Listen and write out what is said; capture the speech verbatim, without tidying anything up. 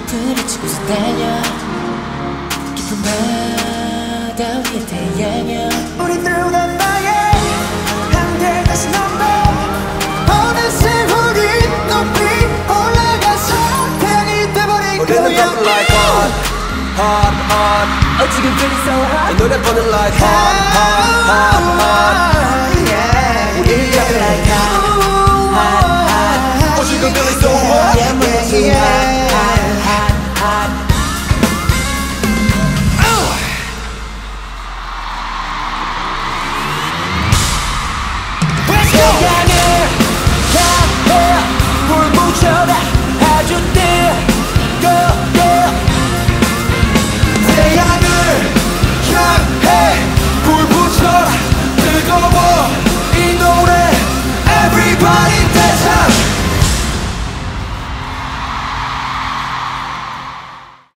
부딪히고서 달려 깊은 바다 위에 태양여 우리 through the fire 한결 다시 넘어 어느새 우리 높이 올라가서 태양이 돼버린 거야. 우리는 got like hot, hot, hot. Oh 지금 feeling so hot 이 노래 보는 like hot, hot, hot, hot. Yeah. 우리는 got like hot, hot, hot. 어 지금 feeling so hot.